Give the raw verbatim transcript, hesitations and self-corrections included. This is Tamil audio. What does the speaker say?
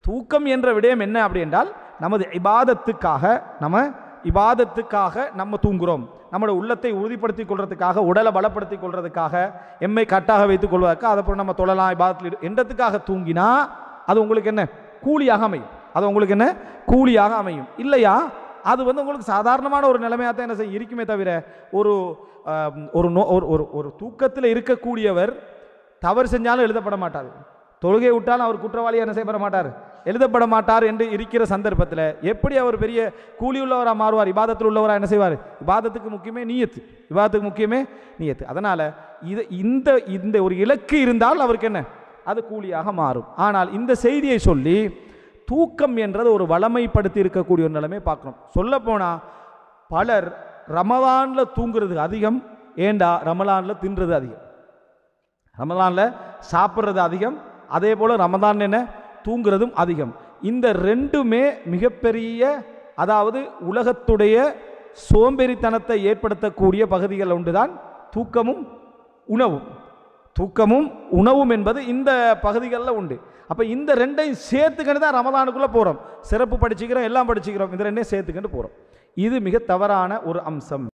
தூக்கம் என்ற விடயம் என்ன அப்படி என்றால் நமது இபாதத்துக்காக நம்ம இபாதத்துக்காக நம்ம தூங்குகிறோம், நம்மளோட உள்ளத்தை உறுதிப்படுத்தி கொள்றதுக்காக, உடலை பலப்படுத்தி கொள்றதுக்காக, எம்மை கட்டாக வைத்துக் கொள்வதற்காக, அதைப்போ நம்ம தொழலாம் இபாதத்தில் என்றதுக்காக தூங்கினா அது உங்களுக்கு என்ன கூலியாக அமையும். அது உங்களுக்கு என்ன கூலியாக அமையும். இல்லையா அது வந்து உங்களுக்கு சாதாரணமான ஒரு நிலைமையாக தான் என்ன செய்ய இருக்குமே தவிர ஒரு ஒரு ஒரு ஒரு தூக்கத்தில் இருக்கக்கூடியவர் தவறு செஞ்சாலும் எழுதப்பட மாட்டார், தொழுகை விட்டாலும் அவர் குற்றவாளியாக என்ன செய்யப்பட மாட்டார், எழுதப்பட மாட்டார் என்று இருக்கிற சந்தர்ப்பத்தில் எப்படி அவர் பெரிய கூலி உள்ளவராக மாறுவார்? இபாதத்தில் உள்ளவராக என்ன செய்வார்? இபாதத்துக்கு முக்கியமே நீயத்து, இபாதத்துக்கு முக்கியமே நீயத்து. அதனால் இது இந்த இந்த ஒரு இலக்கு இருந்தால் அவருக்கு என்ன அது கூலியாக மாறும். ஆனால் இந்த செய்தியை சொல்லி தூக்கம் என்றது ஒரு வளமைப்படுத்தி இருக்கக்கூடிய ஒரு நிலைமை பார்க்கணும். சொல்லப்போனால் பலர் ரமலானில் தூங்குறது அதிகம், ஏண்டா ரமலானில் தின்றது அதிகம், ரமலானில் சாப்பிட்றது அதிகம், அதே போல் ரமதான் என்ன தூங்குறதும் அதிகம். இந்த ரெண்டுமே மிகப்பெரிய அதாவது உலகத்துடைய சோம்பேறித்தனத்தை ஏற்படுத்தக்கூடிய பகுதிகள் ஒன்றுதான் தூக்கமும் உணவும். தூக்கமும் உணவும் என்பது இந்த பகுதிகளில் உண்டு. அப்போ இந்த ரெண்டையும் சேர்த்துக்கிட்டு தான் ரமதானுக்குள்ளே போகிறோம், சிறப்பு படிச்சுக்கிறோம், எல்லாம் படிச்சுக்கிறோம், இந்த ரெண்டையும் சேர்த்துக்கிட்டு போகிறோம். இது மிக தவறான ஒரு அம்சம்.